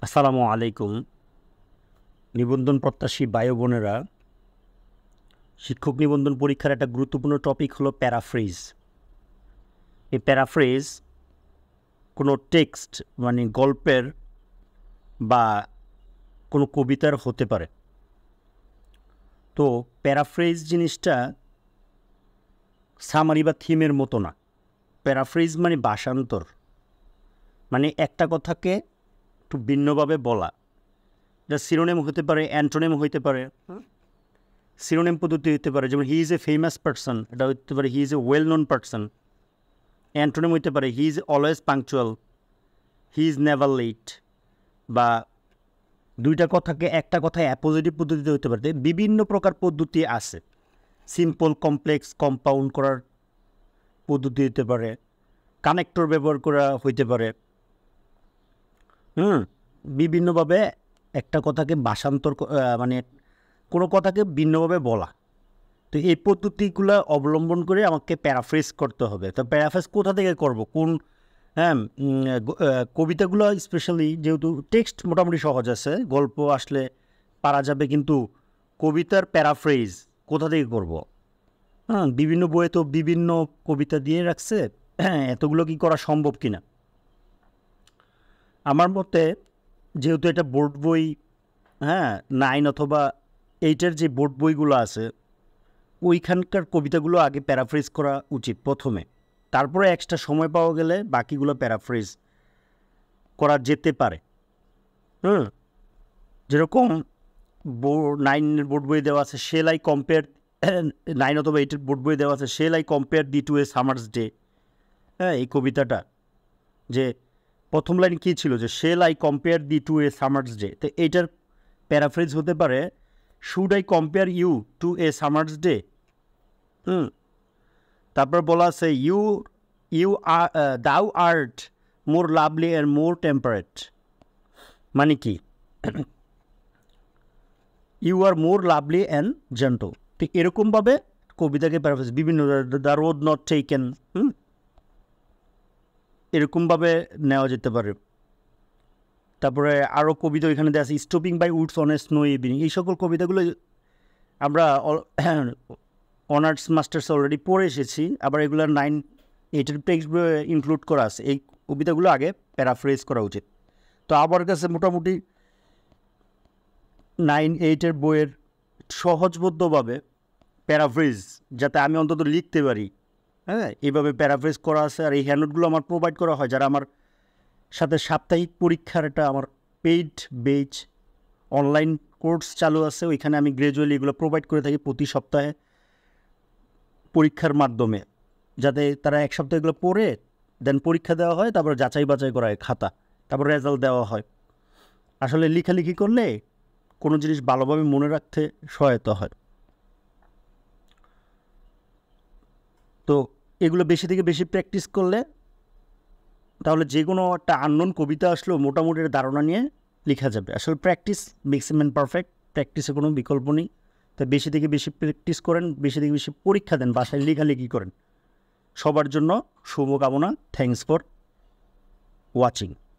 আসসালামু আলাইকুম। নিবন্ধন প্রত্যাশী ভাই ও বোনেরা, শিক্ষক নিবন্ধন পরীক্ষার একটা গুরুত্বপূর্ণ টপিক হলো প্যারাফ্রেজ। এই প্যারাফ্রেজ কোনো টেক্সট মানে গল্পের বা কোনো কবিতার হতে পারে। তো প্যারাফ্রেজ জিনিসটা সামারি বা থিমের মতো না। প্যারাফ্রেজ মানে ভাষান্তর, মানে একটা কথাকে একটু ভিন্নভাবে বলা। এটা সিনোনিম হতে পারে, অ্যান্টোনিম হতে পারে। সিনোনিম পদ্ধতি হতে পারে, যেমন he is a famous person, এটা হতে পারে he is a well known person. Antonym হতে পারে he is always punctual, he is never late. বা দুইটা কথাকে একটা কথায় অ্যাপোজিটিভ পদ্ধতিতে হতে পারে। বিভিন্ন প্রকার পদ্ধতি আছে। সিম্পল, কমপ্লেক্স, কম্পাউন্ড করার পদ্ধতি হতে পারে, কানেক্টর ব্যবহার করা হইতে পারে। বিভিন্নভাবে একটা কথাকে ভাষান্তর মানে কোনো কথাকে ভিন্নভাবে বলা। তো এই পদ্ধতিগুলো অবলম্বন করে আমাকে প্যারাফ্রেজ করতে হবে। তো প্যারাফ্রেজ কোথা থেকে করব, কোন কবিতাগুলো স্পেশালি, যেহেতু টেক্সট মোটামুটি সহজ আছে, গল্প আসলে পারা যাবে, কিন্তু কবিতার প্যারাফ্রেজ কোথা থেকে করব? বিভিন্ন বইয়ে তো বিভিন্ন কবিতা দিয়ে রাখছে, এতগুলো কি করা সম্ভব কিনা। আমার মতে, যেহেতু এটা বোর্ড বই, 9 অথবা 8-এর যে বোর্ড বইগুলো আছে, ওইখানকার কবিতাগুলো আগে প্যারাফ্রেজ করা উচিত প্রথমে। তারপরে এক্সট্রা সময় পাওয়া গেলে বাকিগুলো প্যারাফ্রেজ করা যেতে পারে। যেরকম 9-এর বোর্ড বই দেওয়া আছে, শেল আই কম্পেয়ার, 9 অথবা 8-এর বোর্ড বই দেওয়া আছে, shall I compare thee to a summer's day. এই কবিতাটা, যে প্রথম লাইন কী ছিল, যে shall I compare thee to a summer's day. তো এইটার প্যারাফ্রেজ হতে পারে, should I compare you to a summer's day. তারপর বলা আছে you you are thou art more lovely and more temperate. মানে কি, you are more lovely and gentle. ঠিক এরকমভাবে কবিতাকে প্যারাফ্রেজ, বিভিন্ন দ্য রোড নট টেকেন, এরকমভাবে নেওয়া যেতে পারে। তারপরে আরও কবিতা ওইখানে দেওয়া আছে, stopping by woods on a snow evening. এই সকল কবিতাগুলো আমরা অনার্স মাস্টার্স অলরেডি পড়ে এসেছি, আবার এগুলো 9-8-এর টেক্সট বইয়ে ইনক্লুড করা আছে। এই কবিতাগুলো আগে প্যারাফ্রেজ করা উচিত। তো আমার কাছে মোটামুটি 9-8-এর বইয়ের সহজবোধ্যভাবে প্যারাফ্রেজ, যাতে আমি অন্তত লিখতে পারি, এইভাবে প্যারাফ্রেজ করা আছে। আর এই হ্যান্ডনোটগুলো আমার প্রোভাইড করা হয় যারা আমার সাথে সাপ্তাহিক পরীক্ষার একটা আমার পেইড বেচ অনলাইন কোর্স চালু আছে, ওইখানে আমি গ্র্যাজুয়ালি এগুলো প্রোভাইড করে থাকি প্রতি সপ্তাহে পরীক্ষার মাধ্যমে, যাতে তারা এক সপ্তাহ এগুলো পড়ে দেন পরীক্ষা দেওয়া হয়, তারপর যাচাই বাছাই করা হয় খাতা, তারপর রেজাল্ট দেওয়া হয়। আসলে লেখালেখি করলে কোনো জিনিস ভালোভাবে মনে রাখতে সহায়তা হয়। তো এগুলো বেশি থেকে বেশি প্র্যাকটিস করলে তাহলে যে কোনো একটা আননোন কবিতা আসলেও মোটামুটি ধারণা নিয়ে লেখা যাবে। আসলে practice makes a man perfect, প্র্যাকটিসে কোনো বিকল্প নেই। তাই বেশি থেকে বেশি প্র্যাকটিস করেন, বেশি থেকে বেশি পরীক্ষা দেন, বাসায় লেখালেখি করেন। সবার জন্য শুভকামনা। Thanks for watching.